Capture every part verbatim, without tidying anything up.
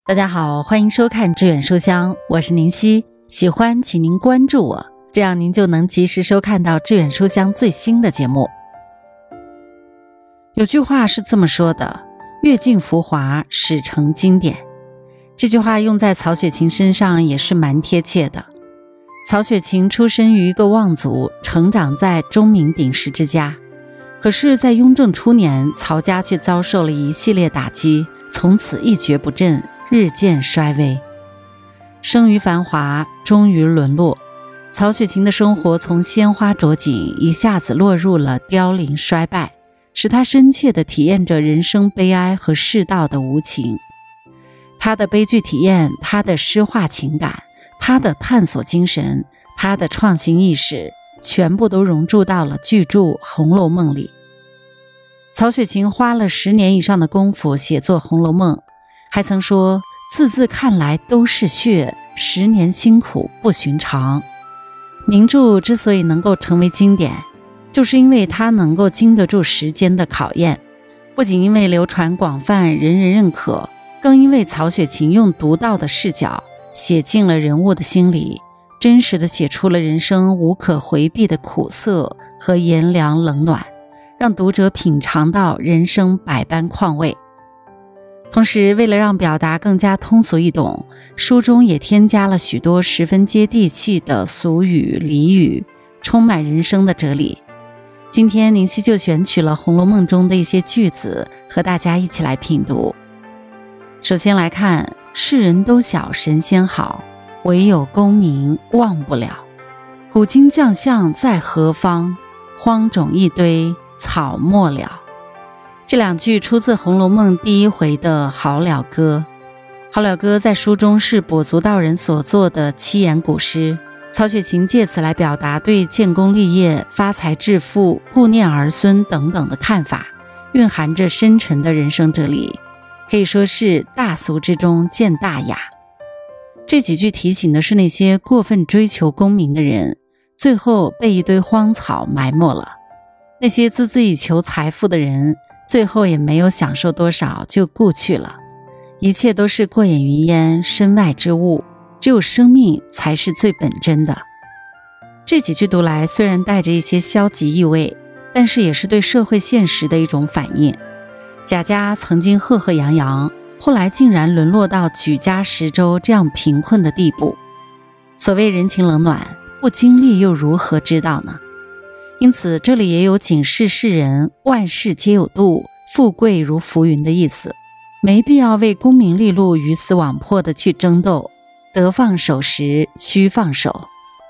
大家好，欢迎收看致远书香，我是宁熙，喜欢请您关注我，这样您就能及时收看到致远书香最新的节目。有句话是这么说的，阅尽浮华，始成经典。这句话用在曹雪芹身上也是蛮贴切的。曹雪芹出身于一个望族，成长在钟鸣鼎食之家，可是在雍正初年，曹家却遭受了一系列打击，从此一蹶不振，日渐衰微。生于繁华，终于沦落。曹雪芹的生活从鲜花着锦一下子落入了凋零衰败，使他深切地体验着人生悲哀和世道的无情。他的悲剧体验，他的诗化情感，他的探索精神，他的创新意识，全部都融入到了巨著《红楼梦》里。曹雪芹花了十年以上的功夫写作《红楼梦》，还曾说字字看来都是血，十年辛苦不寻常。名著之所以能够成为经典，就是因为它能够经得住时间的考验，不仅因为流传广泛人人认可，更因为曹雪芹用独到的视角写进了人物的心里，真实地写出了人生无可回避的苦涩和炎凉冷暖，让读者品尝到人生百般况味。同时，为了让表达更加通俗易懂，书中也添加了许多十分接地气的俗语俚语，充满人生的哲理。今天宁熙就选取了《红楼梦》中的一些句子，和大家一起来品读。首先来看，世人都晓神仙好，唯有功名忘不了。古今将相在何方？荒冢一堆草没了。这两句出自《红楼梦》第一回的好了歌。好了歌在书中是跛足道人所作的七言古诗，曹雪芹借此来表达对建功立业、发财致富、顾念儿孙等等的看法，蕴含着深沉的人生哲理，可以说是大俗之中见大雅。这几句提醒的是那些过分追求功名的人，最后被一堆荒草埋没了；那些孜孜以求财富的人，最后也没有享受多少就故去了。一切都是过眼云烟，身外之物，只有生命才是最本真的。这几句读来虽然带着一些消极意味，但是也是对社会现实的一种反应。贾家曾经赫赫扬扬，后来竟然沦落到举家十州这样贫困的地步。所谓人情冷暖，不经历又如何知道呢？因此这里也有警示世人万事皆有度，富贵如浮云的意思，没必要为功名利禄鱼死网破的去争斗，得放手时须放手。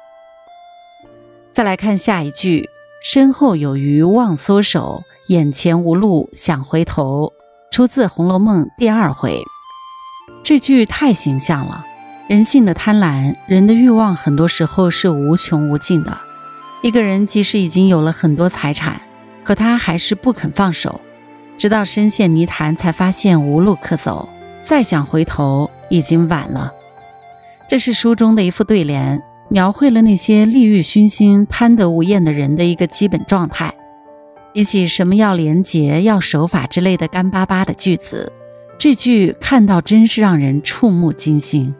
再来看下一句，身后有余忘缩手，眼前无路想回头，出自《红楼梦》第二回。这句太形象了，人性的贪婪，人的欲望很多时候是无穷无尽的。一个人即使已经有了很多财产，可他还是不肯放手，直到深陷泥潭才发现无路可走，再想回头已经晚了。这是书中的一副对联，描绘了那些利欲熏心、贪得无厌的人的一个基本状态。比起什么要廉洁、要守法之类的干巴巴的句子，这句看到真是让人触目惊心。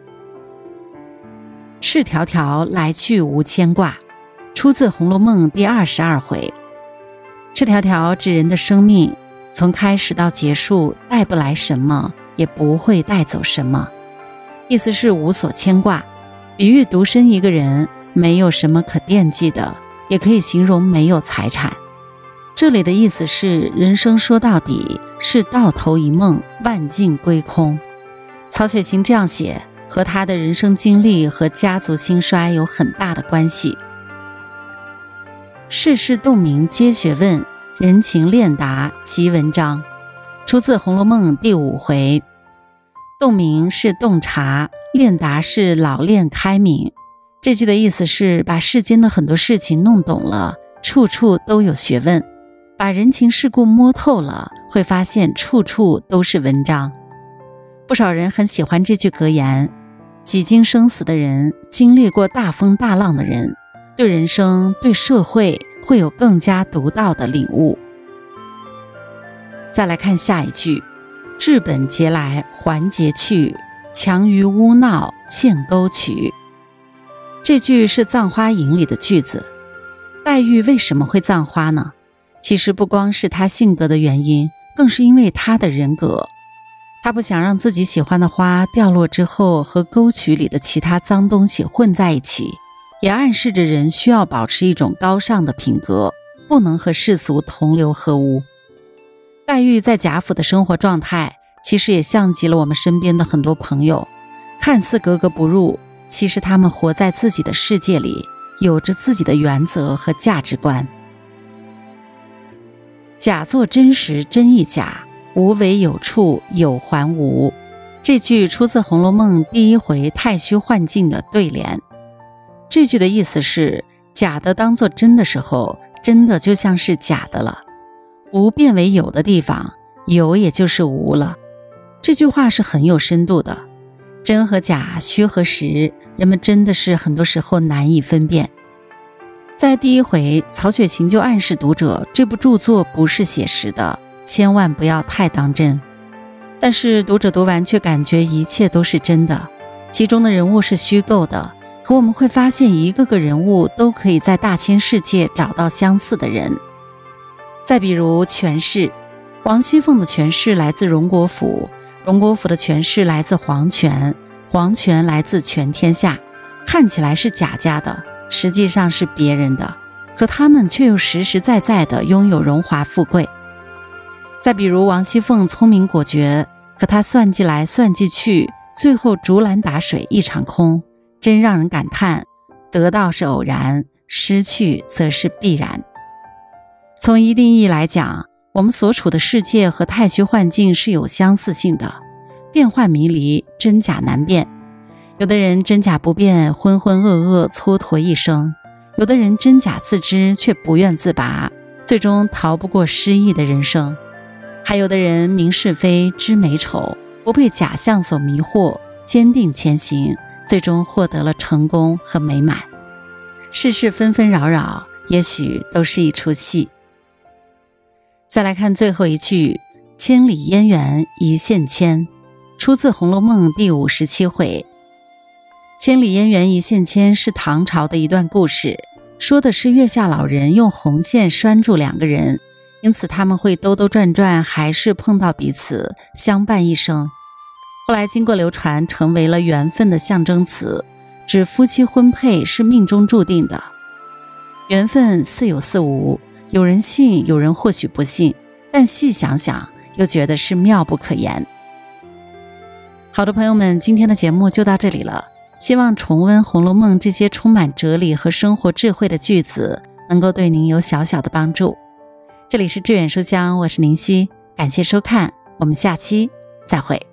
赤条条来去无牵挂，出自《红楼梦》第二十二回。赤条条指人的生命，从开始到结束，带不来什么，也不会带走什么，意思是无所牵挂，比喻独身一个人没有什么可惦记的，也可以形容没有财产。这里的意思是，人生说到底是到头一梦，万境归空。曹雪芹这样写，和他的人生经历和家族兴衰有很大的关系。世事洞明皆学问，人情练达即文章，出自《红楼梦》第五回。洞明是洞察，练达是老练开明。这句的意思是把世间的很多事情弄懂了，处处都有学问；把人情世故摸透了，会发现处处都是文章。不少人很喜欢这句格言，几经生死的人，经历过大风大浪的人，对人生对社会会有更加独到的领悟。再来看下一句，治本节来还节去， 强于污闹陷沟渠。这句是《葬花吟》里的句子。黛玉为什么会葬花呢？其实不光是她性格的原因，更是因为她的人格。她不想让自己喜欢的花掉落之后和沟渠里的其他脏东西混在一起，也暗示着人需要保持一种高尚的品格，不能和世俗同流合污。黛玉在贾府的生活状态，其实也像极了我们身边的很多朋友，看似格格不入，其实他们活在自己的世界里，有着自己的原则和价值观。假作真时真亦假，无为有处有还无。这句出自《红楼梦》第一回太虚幻境的对联。这句的意思是，假的当作真的时候，真的就像是假的了。无变为有的地方，有也就是无了。这句话是很有深度的，真和假，虚和实，人们真的是很多时候难以分辨。在第一回，曹雪芹就暗示读者，这部著作不是写实的，千万不要太当真。但是读者读完却感觉一切都是真的，其中的人物是虚构的，可我们会发现一个个人物都可以在大千世界找到相似的人。再比如权势，王熙凤的权势来自荣国府，荣国府的权势来自皇权，皇权来自全天下，看起来是贾家的，实际上是别人的，可他们却又实实在在地拥有荣华富贵。再比如王熙凤聪明果决，可她算计来算计去，最后竹篮打水一场空，真让人感叹，得到是偶然，失去则是必然。从一定意义来讲，我们所处的世界和太虚幻境是有相似性的，变幻迷离，真假难辨。有的人真假不辨，浑浑噩噩，蹉跎一生；有的人真假自知，却不愿自拔，最终逃不过失意的人生。还有的人明是非，知美丑，不被假象所迷惑，坚定前行，最终获得了成功和美满。世事纷纷扰扰，也许都是一出戏。再来看最后一句，千里烟缘一线牵，出自《红楼梦》第五十七回。千里烟缘一线牵是唐朝的一段故事，说的是月下老人用红线拴住两个人，因此他们会兜兜转转，还是碰到彼此，相伴一生。后来经过流传，成为了缘分的象征词，指夫妻婚配是命中注定的。缘分似有似无，有人信，有人或许不信，但细想想又觉得是妙不可言。好的朋友们，今天的节目就到这里了，希望重温《红楼梦》这些充满哲理和生活智慧的句子能够对您有小小的帮助。这里是致远书香，我是宁熙，感谢收看，我们下期再会。